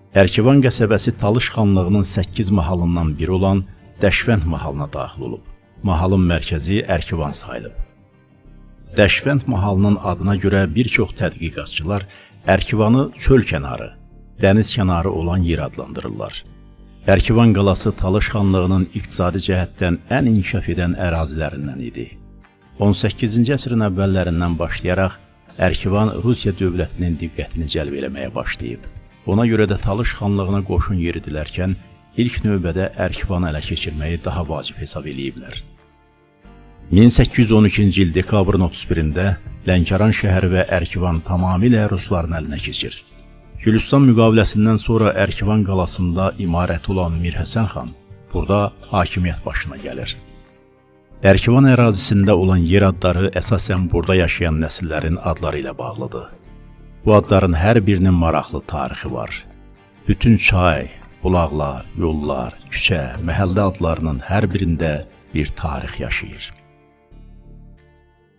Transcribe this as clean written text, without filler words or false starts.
Ərkivan qəsəbəsi Talış xanlığının 8 mahalından biri olan Dəşvənd mahalına daxil olub. Mahalın mərkəzi Ərkivan sayılıb. Dəşvənd mahalının adına görə bir çox tədqiqatçılar Ərkivanı çöl kənarı, dəniz kənarı olan yer adlandırırlar. Ərkivan qalası Talış xanlığının iqtisadi cəhətdən ən inkişaf edən ərazilərindən idi. 18-ci əsrin əvvəllərindən başlayaraq Ərkivan Rusiya dövlətinin diqqətini cəlb eləməyə başlayıb. Ona görə də Talış xanlığına qoşun yeridilərkən ilk növbədə Ərkivanı ələ keçirməyi daha vacib hesab eləyiblər. 1812-ci il dekabrın 31-də Lənkəran şəhəri və Ərkivan tamamilə rusların əlinə keçir. Gülüstan müqaviləsindən sonra Ərkivan qalasında imarəti olan Mirhəsən xan burada hakimiyyət başına gəlir. Ərkivan ərazisində olan yer adları əsasən burada yaşayan nəsillərin adları ilə bağlıdır. Bu adların hər birinin maraqlı tarixi var. Bütün çay, bulaqlar, yollar, küçə, məhəllə adlarının hər birində bir tarix yaşayır.